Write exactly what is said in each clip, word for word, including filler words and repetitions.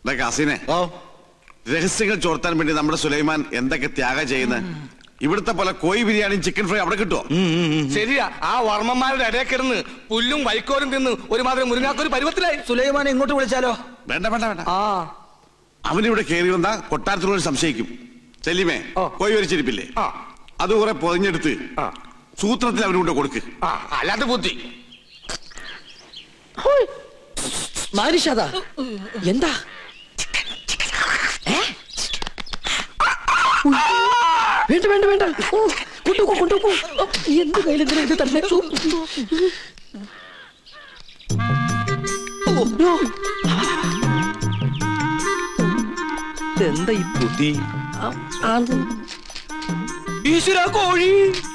കാസിനെ രഹസ്യങ്ങൾ ചോർത്താൻ വേണ്ടി നമ്മുടെ സുലൈമാൻ എന്തൊക്കെ ത്യാഗം ചെയ്യുന്നത്. ഇവിടുത്തെ പോലെ കോഴി ബിരിയാണിയും ചിക്കൻ ഫ്രൈ അവിടെ കിട്ടുമോ? ശരിയാ, ആ വർമ്മന്മാരുടെ ഇടയിൽ കിടന്ന് പുല്ലും വൈക്കോലും തിന്ന് ഒരുമാതിരി മുരുങ്ങാക്കൊരു പരുവത്തിലായി. സുലൈമാനെ ഇങ്ങോട്ട് വിളിച്ചാലോ? വേണ്ട വേണ്ട വേണ്ട. അവനിവിടെ കയറി വന്ന കൊട്ടാരത്തിനോട് സംശയിക്കും. സെലിമേ, കോഴി വരിച്ചിരിപ്പില്ലേ, അത് കുറെ പൊതിഞ്ഞെടുത്ത് സൂത്രത്തിൽ അവനുകൊണ്ട് കൊടുക്ക്. അല്ലാത്ത ബുദ്ധി. എന്താ വേണ്ട വേണ്ട വേണ്ട, കൊണ്ടുപോ കൊണ്ടുപോ. എന്ത് കയ്യിലെന്തിനാ ഇത് തന്നെ? എന്താ ഈ ബുദ്ധി? ഈശ്വര, കോഴി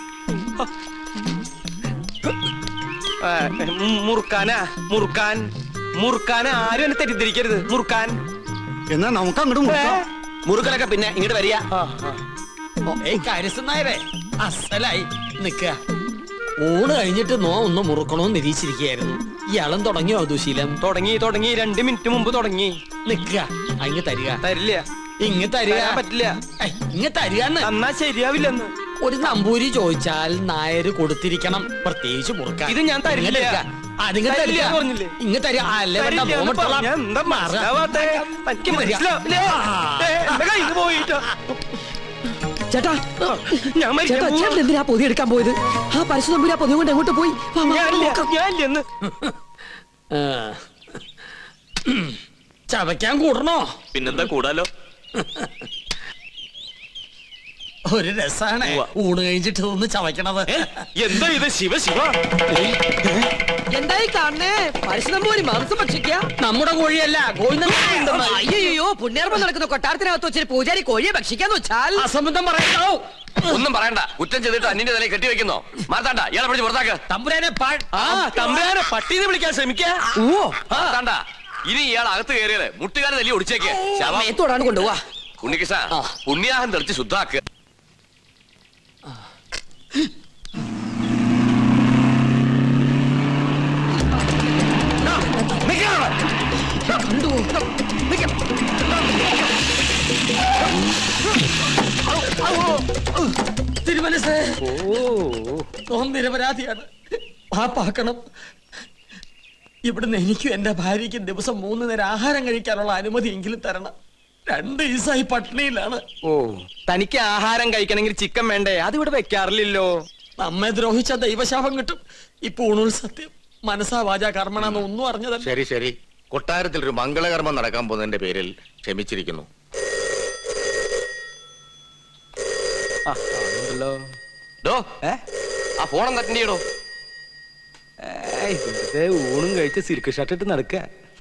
മുറുക്കാനാ? മുറുക്കാൻ മുറുക്കാൻ ആരും എന്നെ തെറ്റിദ്ധരിക്കരുത്. മുറുക്കാൻ എന്നാ നമുക്ക് അങ്ങോട്ട് മുറുക്കലൊക്കെ പിന്നെ ഇങ്ങോട്ട് വരിക. കാര്യസ്ഥനായരെ അസലായി നിക്ക. ഊണ് കഴിഞ്ഞിട്ട് നോ ഒന്ന് മുറുക്കണോന്ന് നിരീക്ഷിച്ചിരിക്കുകയായിരുന്നു. ഇയാളും തുടങ്ങിയോ ദുശീലം? തുടങ്ങി തുടങ്ങി രണ്ട് മിനിറ്റ് മുമ്പ് തുടങ്ങി. നിക്ക, അങ്ങ് തരിക. തരില്ല. ഇങ്ങ് തരിക. പറ്റില്ല. ഇങ്ങ് തരികന്ന്. എന്നാ ശരിയാവില്ലെന്ന്. ഒരു നമ്പൂരി ചോദിച്ചാൽ നായര് കൊടുത്തിരിക്കണം, പ്രത്യേകിച്ച് മുറുക്കാൻ. ഇത് ഞാൻ തരില്ല. അതിങ്ങ് തരില്ല പറഞ്ഞില്ലേ? ഇങ്ങ് തരിക. അല്ലേ വേണ്ട, ചേട്ടാ, ചേട്ടാ, ചേട്ടൻ എന്തിനാ പൊതി എടുക്കാൻ പോയത്? ആ പരശു നമ്പൂരി ആ പൊതി കൊണ്ട് എങ്ങോട്ട് പോയി? ചവയ്ക്കാൻ കൂടണോ? പിന്നെന്താ കൂടാലോ. ഒരു രസാണ് ഊണ് കഴിച്ചിട്ട് ഒന്ന് ചവയ്ക്കണത്. എന്താ ഇത്? ശിവ ശിവ, എന്തായി കാണണേ? പരശുനമ്പൂരി മാംസം ഭക്ഷിക്ക. നമ്മുടെ കോഴിയല്ല, അയ്യോ പുണ്യാർമ്മം നടക്കുന്ന കൊട്ടാരത്തിനകത്ത് വെച്ചൊരു പൂജാരി കോഴിയെ ഭക്ഷിക്കാന്ന് വെച്ചാൽ അസംബന്ധം പറയണോ? ഒന്നും പറയണ്ട. കുറ്റം ചെയ്തിട്ട് അന്നിന്റെ തലയിൽ കെട്ടിവെക്കുന്നോ? മാർത്താണ്ട, ഇയാളെ പിടിച്ച് പുറത്താക്ക്. തമ്പുരാനെ തമ്പുരാനെ പട്ടീന്ന് വിളിക്കാൻ ശ്രമിക്ക. മാർത്താണ്ട, ഇനി ഇയാൾ അകത്ത് കയറിയത് മുട്ടുകാരെ തല്ലി ഒടിച്ചേക്ക്. ത്തോടാണ് കൊണ്ടുപോവാ. ഉണ്ണികൃഷ്ണ, പുണ്യാഹം തെളിച്ച് ശുദ്ധാക്ക്. തിരുമനസ് നിരപരാധിയാണ്, പാപ്പാക്കണം. ഇവിടുന്ന് എനിക്കും എന്റെ ഭാര്യയ്ക്കും ദിവസം മൂന്ന് നേരം ആഹാരം കഴിക്കാനുള്ള അനുമതി എങ്കിലും തരണം. രണ്ട് ദിവസമായി പട്ടിണിയിലാണ്. ഓ, തനിക്ക് ആഹാരം കഴിക്കണമെങ്കിൽ ചിക്കൻ വേണ്ടേ? അതിവിടെ വെക്കാറില്ലല്ലോ. നമ്മെ ദ്രോഹിച്ച ദൈവശാപം കിട്ടും. ഇപ്പൊ ഊണുൽ സത്യം മനസ്സാ വാചാ കർമ്മണെന്ന് ഒന്നും അറിഞ്ഞതല്ല. ശരി ശരി, കൊട്ടാരത്തിൽ ഒരു മംഗളകർമ്മം നടക്കാൻ പോകുന്നതിന്റെ പേരിൽ ക്ഷമിച്ചിരിക്കുന്നു. ആ ഫോൺ കട്ടിന്റോ. ഊണും കഴിച്ച് സിൽക്ക് ഷർട്ട് ഇട്ട് നടക്ക.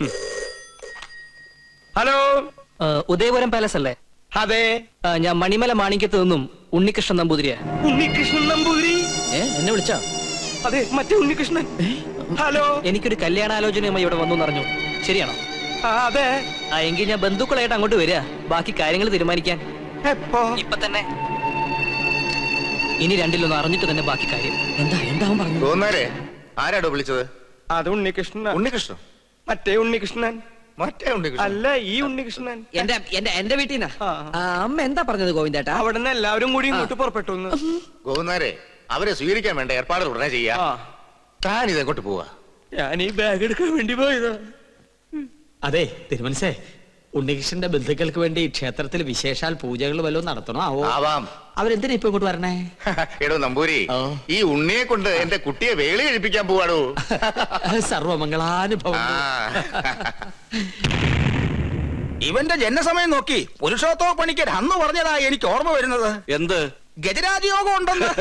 ഹലോ, ഉദയപുരം പാലസ് അല്ലേ? അതെ, ഞാൻ മണിമല മാണിക്യത്ത് നിന്നും ഉണ്ണികൃഷ്ണൻ നമ്പൂതിരിയാ. ഉണ്ണികൃഷ്ണൻ നമ്പൂതിരി? എന്നെ വിളിച്ചോ? അതെ, മറ്റേ ഉണ്ണികൃഷ്ണൻ. ഹലോ, എനിക്കൊരു കല്യാണാലോചനയുമായി ഇവിടെ വന്നു പറഞ്ഞു. ശരിയാണോ? അതെ. ആ, എങ്കിൽ ഞാൻ ബന്ധുക്കളായിട്ട് അങ്ങോട്ട് വരിക, ബാക്കി കാര്യങ്ങൾ തീരുമാനിക്കാൻ. എപ്പോ? ഇപ്പൊ തന്നെ. ഇനി രണ്ടിലൊന്ന് അറിഞ്ഞിട്ട് തന്നെ ബാക്കി കാര്യം. എന്താ എന്താവും പറഞ്ഞു? തോന്നാരെ ആരാടോ വിളിച്ചത്? അത് ഉണ്ണികൃഷ്ണൻ. ഉണ്ണികൃഷ്ണൻ? മറ്റേ ഉണ്ണികൃഷ്ണൻ. മറ്റേ ഉണ്ണികൃഷ്ണൻ അല്ല, ഈ ഉണ്ണികൃഷ്ണൻ. എന്റെ എന്റെ എന്റെ വീട്ടിൽ നിന്ന് അമ്മ എന്താ പറഞ്ഞത് ഗോവിന്ദേട്ടാ? അവിടെ നിന്ന് എല്ലാവരും കൂടി ഇങ്ങോട്ട് പുറപ്പെട്ടു. ഗോവിന്ദാരെ, അവരെ സ്വീകരിക്കാൻ വേണ്ട ഏർപ്പാടുകൾ ഉടനെ ചെയ്യാ. താൻ ഇതെങ്ങോട്ട് പോവാ? ഞാൻ ഈ ബാഗ് എടുക്കാൻ വേണ്ടി പോയതാ. അതെ തിരുമനസേ, ഉണ്ണികൃഷ്ണന്റെ ബന്ധുക്കൾക്ക് വേണ്ടി ക്ഷേത്രത്തിൽ വിശേഷാൽ പൂജകൾ വല്ലതും നടത്തണോ? ആവോ. ആവാം. അവരെന്തിനാ ഇപ്പൊ ഇങ്ങോട്ട് വരണേ? എടോ നമ്പൂരി, ഈ ഉണ്ണിയെ കൊണ്ട് എന്റെ കുട്ടിയെ വേളി കഴിപ്പിക്കാൻ പോവാടോ. സർവമംഗളാനുഭവം. ഇവന്റെ ജനസമയം നോക്കി പുരുഷോത്തമ പണിക്കർ അന്ന് പറഞ്ഞതാ എനിക്ക് ഓർമ്മ വരുന്നത്. എന്ത്? ഗജരാജയോഗം ഉണ്ടെന്ന്.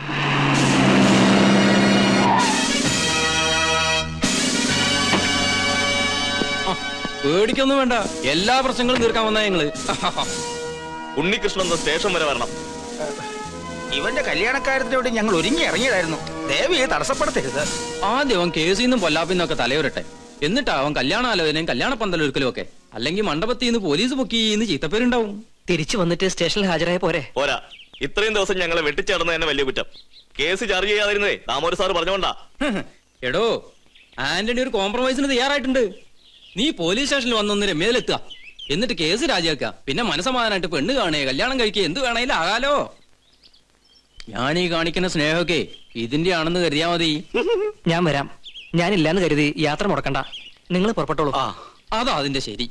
പേടിക്കൊന്നും വേണ്ട, എല്ലാ പ്രശ്നങ്ങളും തീർക്കാൻ വന്നാ ഞങ്ങള്. ഉണ്ണികൃഷ്ണൻ സ്റ്റേഷൻ വരെ വരണം. ഇവന്റെ കല്യാണക്കാര്യത്തിനോട് ഞങ്ങൾ ഒരുങ്ങി ഇറങ്ങിയതായിരുന്നു. ദേവിയെ തടസ്സപ്പെടുത്തരുത്. ആദ്യം അവൻ കേസിൽ നിന്നും പൊല്ലാപ്പിന്നൊക്കെ തലയുരട്ടെ, എന്നിട്ടാ അവൻ കല്യാണാലോചനയും കല്യാണ പന്തലൊരുക്കലും ഒക്കെ. അല്ലെങ്കിൽ മണ്ഡപത്തിൽ നിന്ന് പോലീസ് പൊക്കിന്ന് ചീത്തപ്പേരുണ്ടാവും. തിരിച്ചു വന്നിട്ട് സ്റ്റേഷനിൽ ഹാജരായ പോരെ? പോരാ, ഇത്രയും ദിവസം ഞങ്ങളെ വെട്ടിച്ചേർന്ന് തന്നെ വലിയ കുറ്റം. കേസ് ചാർജ് ചെയ്യാതിരുന്നേ താമോര് സാർ പറഞ്ഞോണ്ടാ. എടോ, ആന്റണി ഒരു കോംപ്രമൈസിന് തയ്യാറായിട്ടുണ്ട്. നീ പോലീസ് സ്റ്റേഷനിൽ വന്നൊന്ന് രമ്യയിലെത്തുക, എന്നിട്ട് കേസ് രാജിയാക്കാം. പിന്നെ മനസ്സമാധാനായിട്ട് പെണ്ണ് കാണുക, കല്യാണം കഴിക്കുക, എന്ത് വേണേലും ആകാലോ. ഞാൻ ഈ കാണിക്കുന്ന സ്നേഹമൊക്കെ ഇതിന്റെ ആണെന്ന് കരുതിയാ മതി. ഞാൻ വരാം. ഞാനില്ലാന്ന് കരുതി യാത്ര മുടക്കണ്ട. നിങ്ങൾ പുറപ്പെട്ടോളൂ. ആ അതാ അതിന്റെ ശരി.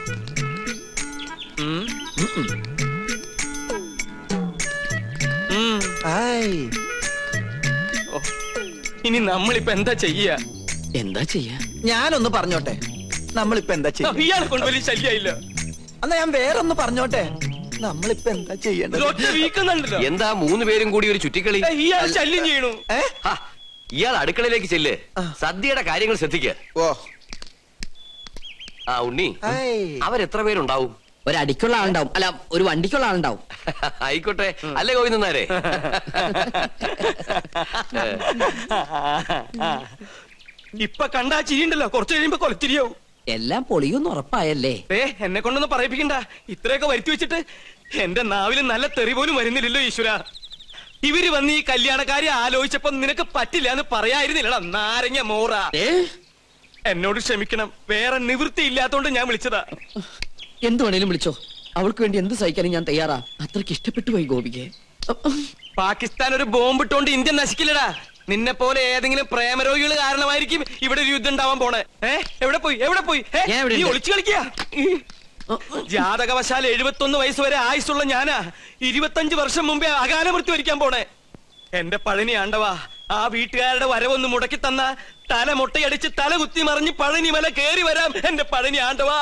ഉം. ഉം. ഓ, ഇനി നമ്മളിപ്പോ എന്താ ചെയ്യാ? എന്താ ചെയ്യാ? ഞാനൊന്ന് പറഞ്ഞോട്ടെ, നമ്മളിപ്പോ എന്താ ചെയ്യാ? ഇയാളെ കൊണ്ട് വലിയ ശല്യായില്ല. എന്നാ ഞാൻ വേറൊന്ന് പറഞ്ഞോട്ടെ, നമ്മളിപ്പോ എന്താ ചെയ്യേണ്ടത്? ഒറ്റ വീക്കുന്നുണ്ടല്ലോ. എന്താ മൂന്ന് പേരും കൂടി ഒരു ചുറ്റിക്കളി? ഇയാൾ ശല്യം ചെയ്യണു. ഏ? ഹാ, ഇയാൾ അടുക്കളയിലേക്ക് ചെല്ല്. സദ്യയുടെ കാര്യങ്ങൾ ശ്രദ്ധിക്ക. ഓ ആ ഉണ്ണി, ഹായ്. അവരെത്ര പേരുണ്ടാവും? ഒരടിക്കുള്ള ആളുണ്ടാവും, അല്ല ഒരു വണ്ടിക്കുള്ള ആളുണ്ടാവും. ആയിക്കോട്ടെ, അല്ലേ ഗോവിന്ദനാരെ? ഇപ്പൊ കണ്ടാ ചിരിയുണ്ടല്ലോ, കുറച്ച് കഴിയുമ്പോ കൊലച്ചിരിയാവും. എല്ലാം പൊളിയൊന്നും ഉറപ്പായല്ലേ? ഏ എന്നെ കൊണ്ടൊന്നും പറയിപ്പിക്കണ്ട. ഇത്രയൊക്കെ വരുത്തി വെച്ചിട്ട് എന്റെ നാവിൽ നല്ല തെറി പോലും വരുന്നില്ലല്ലോ ഈശ്വര. ഇവര് വന്ന് ഈ കല്യാണക്കാരി ആലോചിച്ചപ്പോ നിനക്ക് പറ്റില്ല എന്ന് പറയായിരുന്നില്ലടാ നാരങ്ങ മോറ. എന്നോട് ക്ഷമിക്കണം, വേറെ നിവൃത്തി ഇല്ലാത്തോണ്ട് ഞാൻ വിളിച്ചതാ. എന്ത് വേണേലും വിളിച്ചോ, അവൾക്ക് വേണ്ടി എന്ത് സഹിക്കാനും ഞാൻ തയ്യാറാ. അത്രക്ക് ഇഷ്ടപ്പെട്ടു പോയി ഗോപിക്ക്. പാകിസ്ഥാൻ ഒരു ബോംബിട്ടോണ്ട് ഇന്ത്യ നശിക്കില്ലടാ. നിന്നെ പോലെ ഏതെങ്കിലും പ്രേമരോഗികൾ കാരണമായിരിക്കും ഇവിടെ ഒരു യുദ്ധം ഉണ്ടാവാൻ പോണേ. ഏ എവിടെ പോയി എവിടെ പോയി ഏ, ഞാൻ ഇവിടെ നീ ഉണ്ട്. ഒളിച്ചു കളിക്കാ. ജാതകവശാൽ എഴുപത്തൊന്ന് വയസ്സ് വരെ ആയുസുള്ള ഞാനാ ഇരുപത്തഞ്ച് വർഷം മുമ്പേ അകാല മൃത്യു വരിക്കാൻ പോണേ. എന്റെ പഴനി ആണ്ടവാ, ആ വീട്ടുകാരുടെ വരവൊന്ന് മുടക്കി തന്ന തല മുട്ടയടിച്ച് തല കുത്തി മറിഞ്ഞ് പഴനി മല കേറി വരാം. എന്റെ പഴനി ആണ്ടവാ.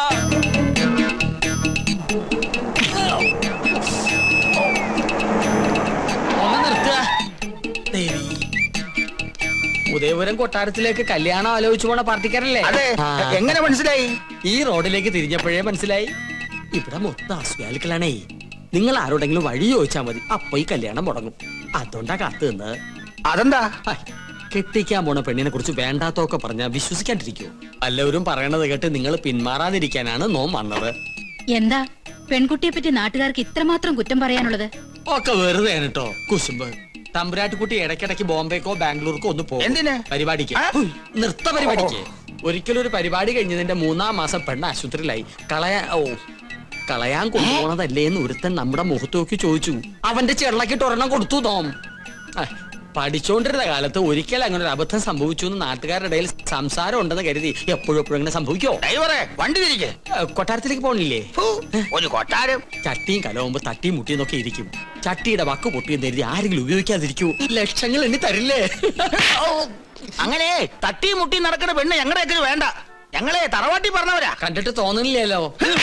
ഒന്ന് നിർത്തുക ദേവി. ഉദയപുരം കൊട്ടാരത്തിലേക്ക് കല്യാണം ആലോചിച്ചു പോണ പാർട്ടിക്കാരല്ലേ? അതെ, എങ്ങനെ മനസ്സിലായി? ഈ റോഡിലേക്ക് തിരിഞ്ഞപ്പോഴേ മനസ്സിലായി. ഇവിടെ മൊത്തം അസുഖാലുക്കളാണേ. നിങ്ങൾ ആരോടെങ്കിലും വഴി ചോദിച്ചാൽ മതി, അപ്പൊ ഈ കല്യാണം മുടങ്ങും. അതുകൊണ്ടാ കാത്തു നിന്ന്. അതെന്താ? ഹായ്, കെട്ടിക്കാൻ പോണ പെണ്ണിനെ കുറിച്ച് വേണ്ടാത്തൊക്കെ പറഞ്ഞാൽ വിശ്വസിക്കാണ്ടിരിക്കൂ. എല്ലാവരും പറയണത് കേട്ട് നിങ്ങൾ പിന്മാറാതിരിക്കാനാണ് നോം വന്നത്. എന്താ പെൺകുട്ടിയെ പറ്റി നാട്ടുകാർക്ക് ഇത്രമാത്രം കുറ്റം പറയാനുള്ളത്? ഒക്കെ വെറുതെ കേട്ടോ കുശുമ്പ്. തമ്പുരാട്ടിക്കുട്ടി ഇടയ്ക്കിടയ്ക്ക് ബോംബെക്കോ ബാംഗ്ലൂർക്കോ ഒന്ന് പോകും. എന്തിന്? പരിപാടിക്ക്, ആ? നൃത്ത പരിപാടിക്ക്. ഒരിക്കലും ഒരു പരിപാടി കഴിഞ്ഞതിന്റെ മൂന്നാം മാസം പെണ്ണ് ആശുപത്രിയിലായി. കളയാ ഓ കളയാൻ കൊണ്ടുപോണതല്ലേ എന്ന് ഒരുത്തൻ നമ്മുടെ മുഖത്ത് നോക്കി ചോദിച്ചു. അവന്റെ ചെള്ളക്കിട്ട് ഒരെണ്ണം കൊടുത്തു തോം. പഠിച്ചോണ്ടിരുന്ന കാലത്ത് ഒരിക്കൽ അങ്ങനെ ഒരു അബദ്ധം സംഭവിച്ചു എന്ന് നാട്ടുകാരുടെ ഇടയിൽ സംസാരം ഉണ്ടെന്ന് കരുതി എപ്പോഴും എപ്പോഴും അങ്ങനെ സംഭവിക്കോ? ഡ്രൈവറെ വണ്ടി തിരികെ. കൊട്ടാരത്തിലേക്ക് പോണില്ലേ? ഒരു കൊട്ടാരം. ചട്ടിയും കലവുമ്പോ തട്ടിയും മുട്ടിയും നോക്കി ഇരിക്കും. ചട്ടിയുടെ വക്ക് പൊട്ടിയും കരുതി ആരെങ്കിലും ഉപയോഗിക്കാതിരിക്കൂ. ലക്ഷങ്ങൾ എണ്ണി തരില്ലേ? അങ്ങനെ തട്ടി മുട്ടി നടക്കുന്ന പെണ്ണ് ഞങ്ങളുടെ വേണ്ട. ഞങ്ങളെ തറവാട്ടി പറഞ്ഞവരാ. കണ്ടിട്ട് തോന്നുന്നില്ലല്ലോ.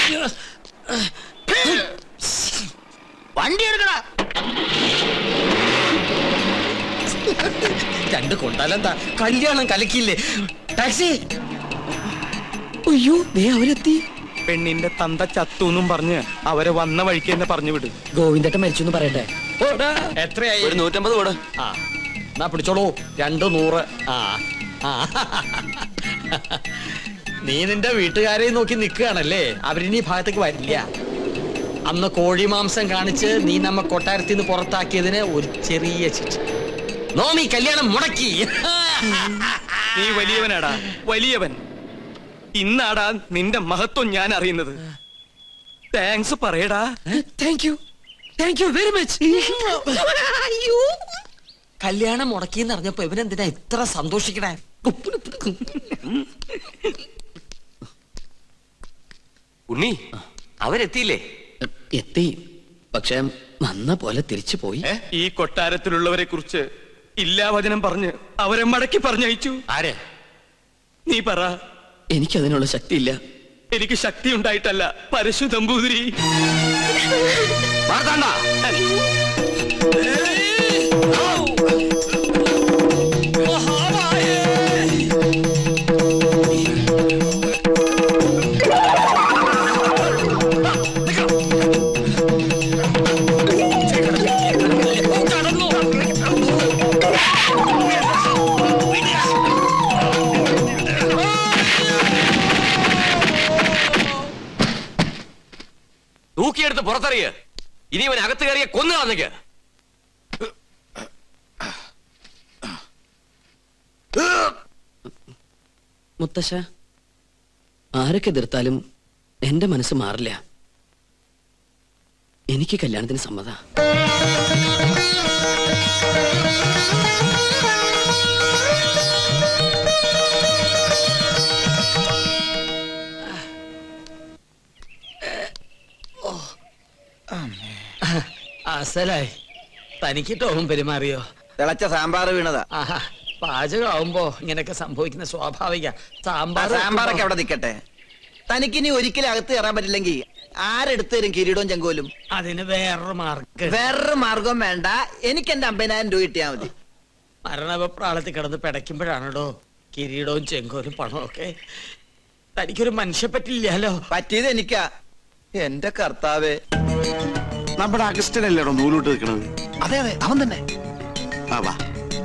വണ്ടി എടുക്കടാ. രണ്ട് കൊണ്ടാലെന്താ, കല്യാണം കലക്കില്ലേ? ടാക്സി. അയ്യോ ദേ അവരെത്തി. പെണ്ണിന്റെ തന്ത ചത്തൂന്നും പറഞ്ഞ് അവരെ വന്ന വഴിക്ക് തന്നെ പറഞ്ഞു വിട്. ഗോവിന്ദട്ടൻ മരിച്ചു എന്ന് പറയട്ടെ. എത്രയായി? ഒരു നൂറ്റമ്പത് കൂടെ. ആ എന്നാ പിടിച്ചോളൂ, രണ്ട് നൂറ്. ആ ആ. നീ നിന്റെ വീട്ടുകാരെ നോക്കി നിൽക്കുകയാണല്ലേ? അവരിനി ഈ ഭാഗത്തേക്ക് വരില്ല. അന്ന് കോഴി മാംസം കാണിച്ച് നീ നമ്മ കൊട്ടാരത്തിൽ നിന്ന് പുറത്താക്കിയതിന് ഒരു ചെറിയ ശിക്ഷ. നോമി കല്യാണം മുടക്കി. നീ വലിയവനാടാ, വലിയവൻ. ഇന്നാടാ നിന്റെ മഹത്വം ഞാൻ അറിയുന്നത്. താങ്ക്സ് പറയടാ. Thank you, thank you very much. കല്യാണം മുടക്കിന്ന് അറിഞ്ഞപ്പോ ഇവനെന്തിനാ ഇത്ര സന്തോഷിക്കണേ? ഉണ്ണി, അവരെത്തിയില്ലേ? എത്തി, പക്ഷെ വന്ന പോലെ തിരിച്ചു പോയി. ഈ കൊട്ടാരത്തിലുള്ളവരെ കുറിച്ച് ഇല്ലാവചനം പറഞ്ഞ് അവരെ മടക്കി പറഞ്ഞയച്ചു. ആര്? നീ പറ. എനിക്കതിനുള്ള ശക്തിയില്ല. എനിക്ക് ശക്തി ഉണ്ടായിട്ടല്ല, പരശു നമ്പൂതിരി. വാർത്താണ്ട. തൂക്കിയെടുത്ത് പുറത്തറിയ. ഇനി ഇവൻ അകത്ത് കയറിയ കൊന്നു കളഞ്ഞേക്ക്. മുത്തശ്ശ, ആരൊക്കെ എതിർത്താലും എന്റെ മനസ്സ് മാറില്ല. എനിക്ക് കല്യാണത്തിന് സമ്മത. അസലായി. തനിക്ക് ടോം പെരുമാറിയോ? തിളച്ച സാമ്പാർ വീണതാ. ആഹാ, പാചകമാവുമ്പോ ഇങ്ങനെയൊക്കെ സംഭവിക്കുന്ന സ്വാഭാവിക. സാമ്പാർ സാമ്പാറൊക്കെ അവിടെ നിൽക്കട്ടെ. തനിക്കിനി ഒരിക്കലും അകത്ത് കയറാൻ പറ്റില്ലെങ്കിൽ ആരെടുത്ത് തരും കിരീടവും ചെങ്കോലും? അതിന് വേറൊരു മാർഗം. വേറൊരു മാർഗം വേണ്ട. എനിക്ക് എന്റെ അമ്പതിനായിരം രൂപ കിട്ടിയാ മതി. മരണപ്രാളത്തിൽ കിടന്ന് പിടയ്ക്കുമ്പോഴാണോ കിരീടവും ചെങ്കോലും പണവും ഒക്കെ? തനിക്കൊരു മനുഷ്യ പറ്റില്ലല്ലോ. പറ്റിയത് എനിക്കാ. എന്റെ കർത്താവേ. നമ്മുടെ അഗസ്റ്റനല്ലേടോ നൂലോട്ട് നിൽക്കണത്? അതെ അതെ, അവൻ തന്നെ. ആ വാ.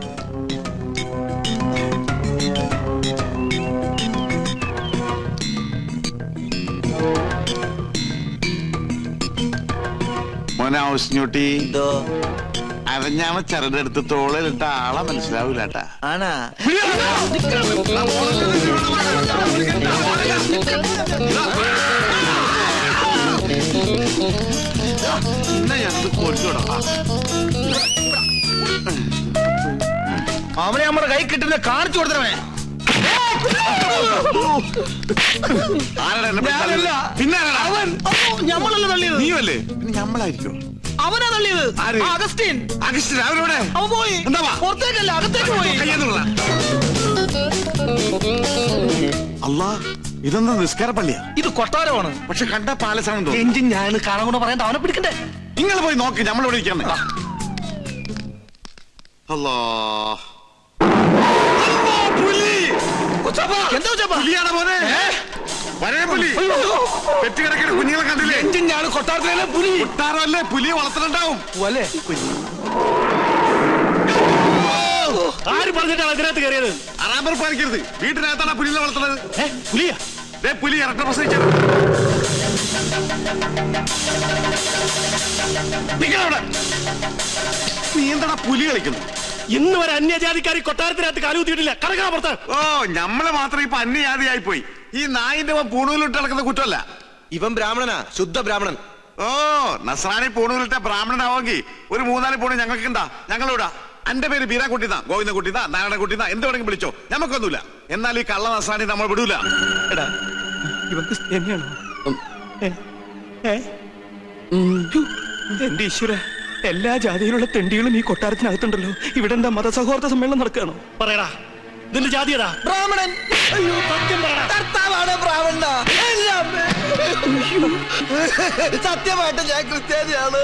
മോനെ ഔസ്ഞ്ഞൂട്ടി, അരഞ്ഞാണ് ചരടെടുത്ത് തോളിലിട്ട ആളെ മനസ്സിലാവൂലേട്ടാ. ആണാ? അവനെ നമ്മുടെ കൈ കിട്ടുന്ന കാണിച്ചു കൊടുത്തവനെ. പിന്നെ ഞമ്മളല്ല തള്ളിയത്. നീയല്ലേ? ഞമ്മളായിരിക്കും. അവനാ തള്ളിയത്. അഗസ്റ്റിൻ. അഗസ്റ്റിൻ അവരോടെ അവൻ പോയി. പുറത്തേക്കല്ല, അകത്തേക്ക് പോയി. അല്ലാ, ഇതൊന്നും നിസ്കാര പള്ളിയാ. ഇത് കൊട്ടാരമാണ്. പക്ഷെ കണ്ട പാലസാണെന്ന് എഞ്ചിൻ ഞാൻ കാണാൻ കൊണ്ട് പറയാൻ അവനെ പിടിക്കണ്ടേ? നിങ്ങൾ പോയി നോക്ക്, നമ്മളിവിടെ ഇരിക്കാൻ. അല്ലാ, പുലിയാണ് മോനെ. വരേ പുലി പെറ്റുകിടക്കുന്ന കുഞ്ഞുങ്ങളെ കണ്ടില്ലേ? എഞ്ചിൻ ഞാൻ കൊട്ടാരത്തിലെ പുലി. കൊട്ടാരമല്ലേ, പുലിയെ വളർത്തുന്നുണ്ടാവും. ആര് പറഞ്ഞിട്ടാണ് അതിനകത്ത് കയറിയത്? അറാമ്പർ പാലിക്കരുത്. വീട്ടിനകത്താണ് പുലിയെ വളർത്തുന്നത്. പുലിയാ? പുലി ഇറക്കം പ്രസവിച്ചത്. നീ എന്താ പുലി കളിക്കുന്നു? ഇന്ന് വരെ അന്യജാതിക്കാരി കൊട്ടാരത്തിനകത്ത് കാലുകുത്തിയിട്ടില്ല. കടക്കാ പുറത്ത്. ഓ, നമ്മള് മാത്രം ഇപ്പൊ അന്യജാതിയായി പോയി. ഈ നായിന്റെ പൂണൂലിട്ട് നടക്കുന്ന കുറ്റമല്ല. ഇവൻ ബ്രാഹ്മണനാ, ശുദ്ധ ബ്രാഹ്മണൻ. ഓ, നസ്രാണി പൂണൂലിട്ട ബ്രാഹ്മണനാവെങ്കിൽ ഒരു മൂന്നാല് പൂണ് ഞങ്ങൾക്ക് ഉണ്ടാ. ഞങ്ങളിവിടാ. എന്റെ പേര് ബീരാ കുട്ടിന്നാ, ഗോവിന്ദ കുട്ടിന്നാ, നാരായണ കുട്ടിന്നാ, എന്ത് വേണമെങ്കിൽ വിളിച്ചോ, നമുക്കൊന്നുമില്ല. എന്നാൽ ഈ കള്ള നസ്രാണി നമ്മൾ വിടൂല. എടാ, ഇവൻ ക്രിസ്ത്യാനിയാണോ? എന്റെ ഈശ്വര, എല്ലാ ജാതിയിലുള്ള തെണ്ടികളും ഈ കൊട്ടാരത്തിനകത്തുണ്ടല്ലോ. ഇവിടെ എന്താ മതസൗഹാർദ്ദ സമ്മേളനം നടക്കുകയാണോ? പറയടാ, ഇതിന്റെ ജാതി ഏതാ? ബ്രാഹ്മണൻ. സത്യം പറയടാ. കർത്താവാണ് ബ്രാഹ്മണ. സത്യമായിട്ട് ഞാൻ ക്രിസ്ത്യാനിയാണ്.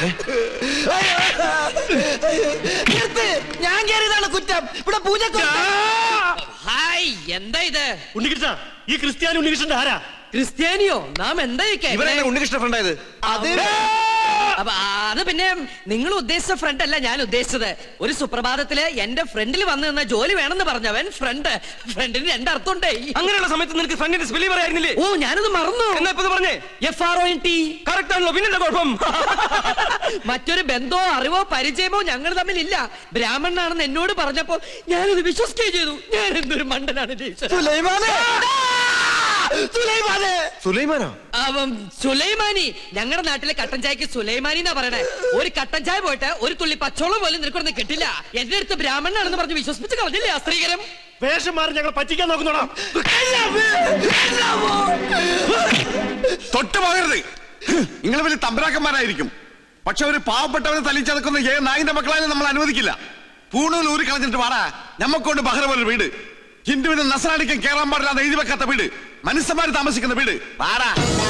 ഞാൻ കയറിയതാണ് കുറ്റം. ഇവിടെ പൂജ. ഹായ്, എന്താ ഇത്? ഉണ്ണികൃഷ്ണ, ഈ ക്രിസ്ത്യാനി ഉണ്ണികൃഷ്ണന്റെ ആരാ? ക്രിസ്ത്യാനിയോ? നാം എന്താ ഉണ്ണികൃഷ്ണ ഫ്രണ്ടായത്? അത് അത് പിന്നെ നിങ്ങൾ ഉദ്ദേശിച്ച ഫ്രണ്ട് അല്ല ഞാൻ ഉദ്ദേശിച്ചത്. ഒരു സുപ്രഭാതത്തില് എന്റെ ഫ്രണ്ടിൽ വന്നു നിന്ന ജോലി വേണമെന്ന് പറഞ്ഞവൻ ഫ്രണ്ട്. ഫ്രണ്ടിന് രണ്ടർത്ഥമുണ്ടേ. അങ്ങനെയുള്ള സമയത്ത് നിനക്ക് ഫ്രണ്ടിന്റെ സ്പെല്ലിംഗ് പറയായിരുന്നില്ലേ? ഓ, ഞാനത് മറന്നു. എന്നാ ഇപ്പൊ പറഞ്ഞേ. F R O N T. Correct ആണല്ലോ. പിന്നെന്താ കുഴപ്പം? മറ്റൊരു ബന്ധമോ അറിവോ പരിചയമോ ഞങ്ങൾ തമ്മിലില്ല. ബ്രാഹ്മണനാണെന്ന് എന്നോട് പറഞ്ഞപ്പോ ഞാനത് വിശ്വസിക്കുകയും ചെയ്തു. ഞാൻ എന്തൊരു മണ്ടനാണ്. സുലൈമാനോ? സുലൈമാനി. ഞങ്ങളുടെ നാട്ടിലെ കട്ടൻ ചായക്ക് സുലൈമാനി എന്നാ പറയണേ. ഒരു കട്ടൻ ചായ പോയിട്ട് ഒരു തുള്ളി പച്ചോളം പോലും നിനക്കൊന്നും കിട്ടില്ല. എന്റെ അടുത്ത് ബ്രാഹ്മണനാണെന്ന് പറഞ്ഞ് വിശ്വസിപ്പിച്ച് കളഞ്ഞില്ലേ ആ സ്ത്രീകരം? വേഷം മാറി ഞങ്ങൾ പറ്റിക്കാൻ നോക്കുന്നോടാ. തൊട്ട് പോകരുത്. നിങ്ങൾ വലിയ തമ്പരാക്കന്മാരായിരിക്കും. പക്ഷെ ഒരു പാവപ്പെട്ടവനെ തല്ലിച്ചതക്കുന്ന ഏ നായിന്റെ മക്കളായാലും നമ്മൾ അനുവദിക്കില്ല. പൂണൂൽ ഊരി കളഞ്ഞിട്ട് വാടാ. ഞമ്മക്കൊണ്ട് ബഹ്റ പോലെ വീട്. ഹിന്ദുവിന് നസ്രാണിക്കും കേറാൻ പാടില്ലാതെ എഴുതി വെക്കാത്ത വീട്. മനുഷ്യന്മാര് താമസിക്കുന്ന വീട്. വാടാ.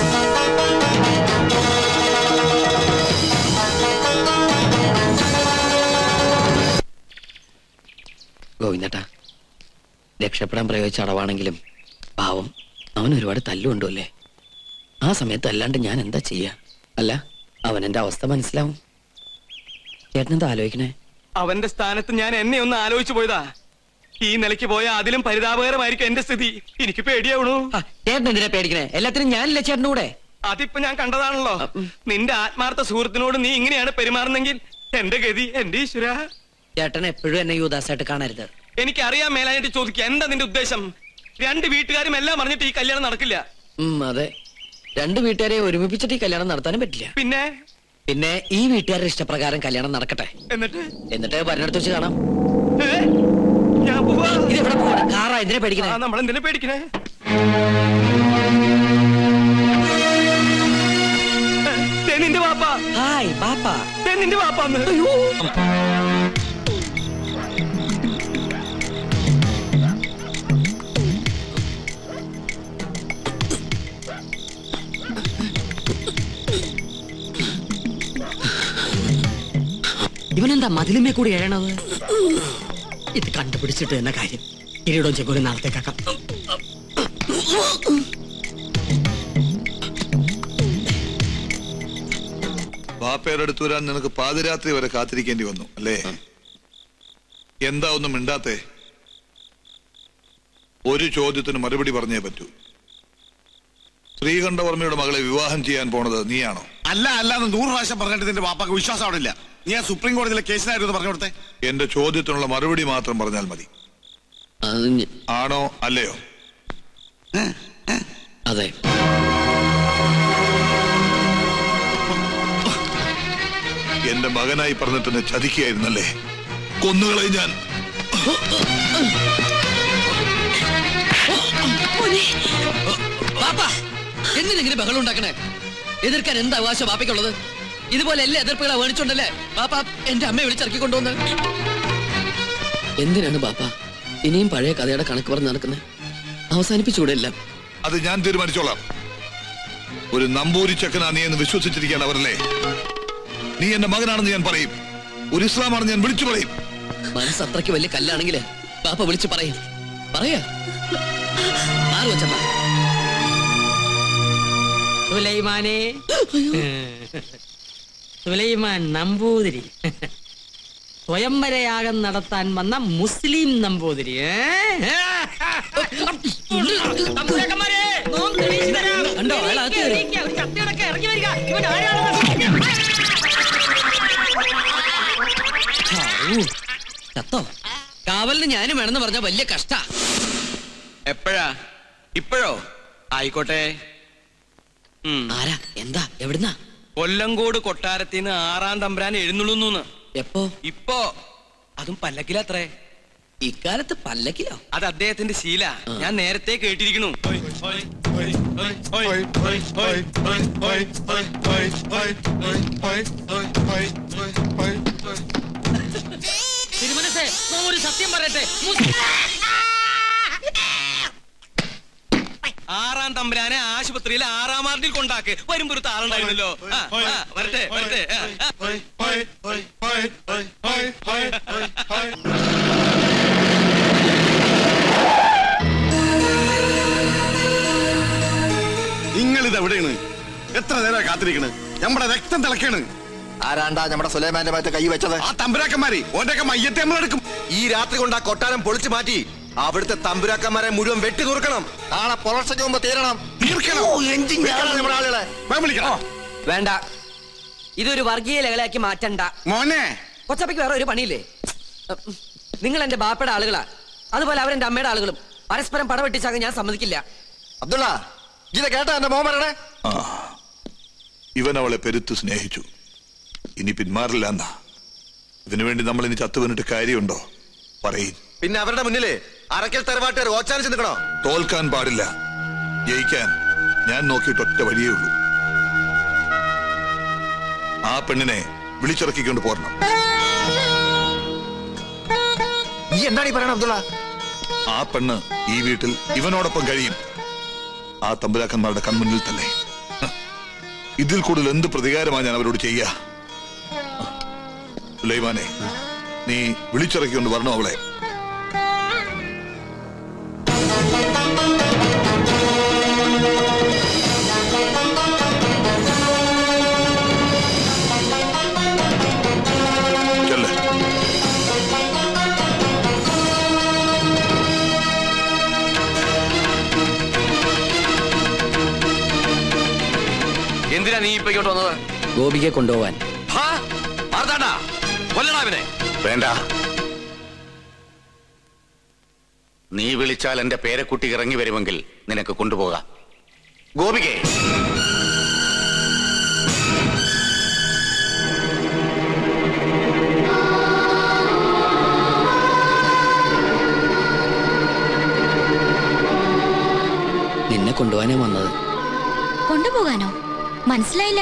ഗോവിന്ദേട്ടാ, രക്ഷപ്പെടാൻ പ്രയോഗിച്ച അടവാണെങ്കിലും പാവം അവൻ ഒരുപാട് തല്ലുണ്ടോ അല്ലേ? ആ സമയത്ത് അല്ലാണ്ട് ഞാൻ എന്താ ചെയ്യാ? അല്ല, അവൻ എന്റെ അവസ്ഥ മനസ്സിലാവും. ചേട്ടനെന്താ ആലോചിക്കണേ? അവന്റെ സ്ഥാനത്ത് ഞാൻ എന്നെ ഒന്ന് ആലോചിച്ചു പോയതാ. ഈ നിലയ്ക്ക് പോയാൽ അതിലും പരിതാപകരമായിരിക്കും എന്റെ സ്ഥിതി. എനിക്ക് പേടിയാവണു. ചേട്ടൻ എന്തിനാ പേടിക്കണേ? എല്ലാത്തിനും ഞാനില്ല ചേട്ടൻ്റെ കൂടെ. അതിപ്പോ ഞാൻ കണ്ടതാണല്ലോ. നിന്റെ ആത്മാർത്ഥ സുഹൃത്തിനോട് നീ ഇങ്ങനെയാണ് പെരുമാറുന്നെങ്കിൽ എന്റെ ഗതി എന്റെ ഈശ്വര. ചേട്ടൻ എപ്പോഴും എന്നെ യുദാസായിട്ട് കാണരുത്. എനിക്കറിയാൻ മേലായിട്ട് ചോദിക്കുക, എന്താ നിന്റെ ഉദ്ദേശം? രണ്ട് വീട്ടുകാരും എല്ലാം പറഞ്ഞിട്ട് ഈ കല്യാണം നടക്കില്ല. അതെ, രണ്ട് വീട്ടുകാരെ ഒരുമിപ്പിച്ചിട്ട് ഈ കല്യാണം നടത്താനും പറ്റില്ല. പിന്നെ പിന്നെ ഈ വീട്ടുകാരുടെ ഇഷ്ടപ്രകാരം കല്യാണം നടക്കട്ടെ. എന്നിട്ട് എന്നിട്ട് ഭരണടുത്ത് വെച്ച് കാണാം. ഏ? ഞാൻ പോവാ. ഇത് എവിടെ പോവാ? കാറാ എന്തിനാ പേടിക്കണേ? ആ, നമ്മളെന്തിനാ പേടിക്കണേ? ഏ, നിന്റെ വാപ്പ. ഹായ് പാപ്പ. ഏ, നിന്റെ വാപ്പാന്ന്. ഇവനെന്താ മതിലുമേ കൂടി എഴണത്? ഇത് കണ്ടുപിടിച്ചിട്ട് എന്ന കാര്യം. കിരീടവും ചെക്കോലും നാളത്തേക്കാക്കാം. ബാപ്പയുടെ അടുത്ത് വരാൻ നിനക്ക് പാതിരാത്രി വരെ കാത്തിരിക്കേണ്ടി വന്നു അല്ലേ? എന്താ ഒന്നും മിണ്ടാത്തെ? ഒരു ചോദ്യത്തിന് മറുപടി പറഞ്ഞേ പറ്റൂ. ശ്രീകണ്ഠവർമ്മയുടെ മകളെ വിവാഹം ചെയ്യാൻ പോണത് നീയാണോ? അല്ല അല്ല എന്ന് നൂറ് പ്രാവശ്യം പറഞ്ഞിട്ട് നിന്റെ വാപ്പാക്ക് വിശ്വാസം അവിടെ ഇല്ല. നീ ആ സുപ്രീം കോടതിയിലെ കേസിനായിരുന്നു പറഞ്ഞു കൊടുത്തേ. എന്റെ ചോദ്യത്തിനുള്ള മറുപടി മാത്രം പറഞ്ഞാൽ മതി. ആണോ അല്ലയോ? അതെ. എന്റെ മകനായി പറഞ്ഞിട്ട് എന്നെ ചതിക്കുകയായിരുന്നല്ലേ? കൊന്നുകളെ ഞാൻ. എന്തിനെങ്ങനെ ബഹളം ഉണ്ടാക്കണേ? എതിർക്കാൻ എന്താ അവകാശം ബാപ്പയ്ക്കുള്ളത്? ഇതുപോലെ എല്ലാ എതിർപ്പുകളെ വേണിച്ചുണ്ടല്ലേ ബാപ്പ എന്റെ അമ്മയെ വിളിച്ചിറക്കി കൊണ്ടുവന്ന്? എന്തിനാണ് ബാപ്പ ഇനിയും പഴയ കഥയുടെ കണക്ക് പറഞ്ഞ് നടക്കുന്നത്? അവസാനിപ്പിച്ചുകൂടെ എല്ലാം? അത് ഞാൻ തീരുമാനിച്ചോളാം. ഒരു നമ്പൂരി ചക്കനാ നീ എന്ന് വിശ്വസിച്ചിരിക്കുകയാണ് അവരല്ലേ? നീ എന്റെ മകനാണെന്ന് ഞാൻ പറയും. ഒരു ഇസ്ലാമാണെന്ന് ഞാൻ വിളിച്ചു പറയും. മനസ്സ് അത്രയ്ക്ക് വലിയ കല്ലാണെങ്കിൽ ബാപ്പ വിളിച്ചു പറയും. പറയാ ആറ് വെച്ചപ്പാ സുലൈമാനെ. സുലൈമാൻ നമ്പൂതിരി സ്വയംവരയാഗം നടത്താൻ വന്ന മുസ്ലിം നമ്പൂതിരി. ചത്തോ? കാവലിന് ഞാനും വേണമെന്ന് പറഞ്ഞ വലിയ കഷ്ട. എപ്പോഴാ? ഇപ്പോഴോ? ആയിക്കോട്ടെ. ആരാ? എന്താ? എവിടുന്നാ? കൊല്ലങ്കോട് കൊട്ടാരത്തിന്ന് ആറാം തമ്പുരാൻ എഴുന്നള്ളുന്നു. എപ്പോ? ഇപ്പോ. അതും പല്ലക്കിലത്രേ. ഇക്കാലത്ത് പല്ലക്കിലോ? അത് അദ്ദേഹത്തിന്റെ ശീല. ഞാൻ നേരത്തെ കേട്ടിരിക്കണു. തിരുമനസേ, ഒരു സത്യം പറയട്ടെ. ആറാം തമ്പുരാനെ ആശുപത്രിയിൽ ആറാം വാർഡിൽ കൊണ്ടാക്ക്. വരുമ്പോ ഒരു താളുണ്ടായിരുന്നല്ലോ. വരട്ടെ വരട്ടെ. നിങ്ങളിത് എവിടെയാണ്? എത്ര നേരം കാത്തിരിക്കണ്? നമ്മുടെ രക്തം തിളക്കാണ്. ആരാണ്ടാ നമ്മുടെ സുലൈമാന്റെ ഭാഗത്ത് കൈ വെച്ചത്? ആ തമ്പുരാക്കന്മാര് ഓന്റെ മയ്യത്തെ നമ്മളെടുക്കും. ഈ രാത്രി കൊണ്ട് ആ കൊട്ടാരം പൊളിച്ചു മാറ്റി അവിടുത്തെ തമ്പുരാക്കന്മാരെ മുഴുവൻ വെട്ടി നുറുക്കണം. നാളെ പുലർച്ചയ്ക്ക് മുമ്പ് തീരണം. നമ്മുടെ ആളുകളെ വേണ്ട, ഇതൊരു വർഗീയ ലഹളയാക്കി മാറ്റണ്ട മോനെ. കൊച്ചപ്പയ്ക്ക് വേറെ ഒരു പണിയില്ലേ? നിങ്ങൾ എന്റെ ബാപ്പയുടെ ആളുകളാ, അതുപോലെ അവരെന്റെ അമ്മയുടെ ആളുകളും. പരസ്പരം പടവെട്ടിച്ചാകാൻ ഞാൻ സമ്മതിക്കില്ല. അബ്ദുള്ള, ഇത് കേട്ടാ എന്റെ മോൻ പറയണേ? ഇവൻ അവളെ പെരുത്ത് സ്നേഹിച്ചു. ഇനി പിന്മാറില്ല എന്നാ. ഇതിനു വേണ്ടി നമ്മൾ ഇനി ചത്തുവന്നിട്ട് കാര്യമുണ്ടോ? പറയും. പിന്നെ അവരുടെ മുന്നില് അറക്കൽ തറവാട്ടുകാർ ഓച്ചാനിച്ച് നിൽക്കണോ? തോൽക്കാൻ പാടില്ല, ജയിക്കാൻ ഞാൻ നോക്കിയിട്ട് ഒറ്റ വഴിയേ ഉള്ളൂ. ആ പെണ്ണിനെ വിളിച്ചിറക്കിക്കൊണ്ട് പോരണം. നീ എന്താണ് ഈ പറയണ അബ്ദുള്ള? ആ പെണ്ണ് ഈ വീട്ടിൽ ഇവനോടൊപ്പം കഴിയും. ആ തമ്പുരാക്കന്മാരുടെ കൺമുന്നിൽ തന്നെ. ഇതിൽ കൂടുതൽ എന്ത് പ്രതികാരമാണ് ഞാൻ അവരോട് ചെയ്യാ? സുലൈമാനെ, നീ വിളിച്ചിറക്കിക്കൊണ്ട് വരണോ അവളെ? എന്തിനാ നീ ഇപ്പൊ ഇങ്ങോട്ട് വന്നത്? ഗോപികയെ കൊണ്ടുപോവാൻ. വേണ്ട, നീ വിളിച്ചാൽ എന്റെ പേരക്കുട്ടി ഇറങ്ങി വരുമെങ്കിൽ നിനക്ക് കൊണ്ടുപോകാം. ഗോപികേ, നിന്നെ കൊണ്ടുപോകാനാ വന്നത്. കൊണ്ടുപോകാനോ? മനസ്സിലായില്ല.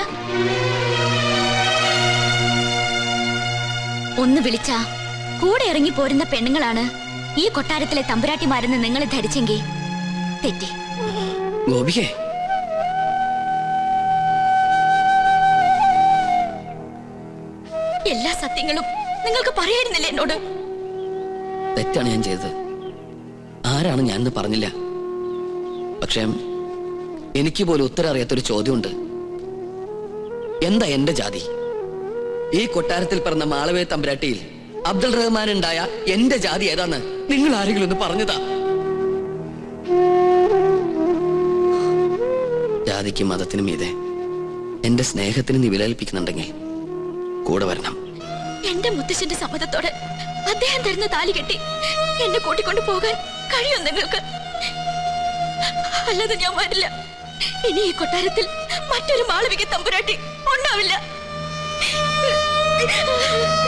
ഒന്ന് വിളിച്ചാ കൂടെ ഇറങ്ങി പോരുന്ന പെണ്ണുങ്ങളാണ് ഈ കൊട്ടാരത്തിലെ തമ്പുരാട്ടിമാരെന്ന് നിങ്ങൾ ധരിച്ചെങ്കിൽ തെറ്റി. ഗോപികേ, എല്ലാ സത്യങ്ങളും നിങ്ങൾക്ക് പറയായിരുന്നില്ല എന്നോട്. തെറ്റാണ് ഞാൻ ചെയ്തത്. ആരാണ് ഞാനെന്ന് പറഞ്ഞില്ല. പക്ഷേ എനിക്ക് പോലും ഉത്തരം അറിയാത്തൊരു ചോദ്യമുണ്ട്. എന്താ എന്റെ ജാതി? ഈ കൊട്ടാരത്തിൽ പിറന്ന മാളവേ തമ്പുരാട്ടിയിൽ അബ്ദുൾ റഹ്മാൻ ഉണ്ടായ എന്റെ ജാതി ഏതാന്ന് നിങ്ങൾ ആരെങ്കിലും ഒന്ന് പറഞ്ഞതാ? ജാതിക്കും മതത്തിനും മീതെ എന്റെ സ്നേഹത്തിന് നീ വിലകൽപ്പിക്കുന്നുണ്ടെങ്കിൽ കൂടെ വരണം. എന്റെ മുത്തശ്ശന്റെ സമ്മതത്തോടെ അദ്ദേഹം തരുന്ന താലി കെട്ടി എന്നെ കൂട്ടിക്കൊണ്ട് പോകാൻ കഴിയും നിങ്ങൾക്ക്? അല്ലാതെ ഞാൻ വരില്ല. ഇനി ഈ കൊട്ടാരത്തിൽ മറ്റൊരു മാളവിക തമ്പുരാട്ടി ഉണ്ടാവില്ല.